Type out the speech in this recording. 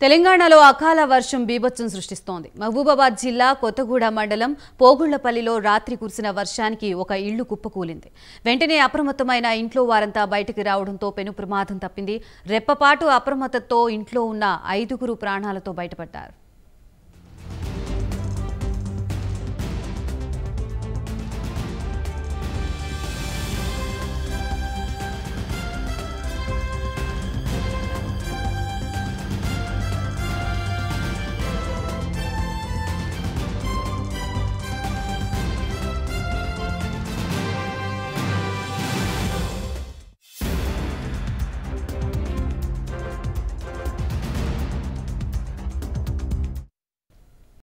తెలంగాణలో అకాల వర్షం బీభత్సం సృష్టిస్తోంది. మహబూబాబాద్ జిల్లా కొత్తగూడ మండలం పోగుళ్లపల్లిలో రాత్రి కురిసిన వర్షానికి ఒక ఇల్లు కుప్పకూలింది. వెంటనే అప్రమత్తమైన ఇంట్లో వారంతా బయటికి రావడంతో పెను ప్రమాదం తప్పింది. రెప్పపాటు అప్రమత్తతో ఇంట్లో ఉన్న 5 ప్రాణాలతో బయటపడ్డారు.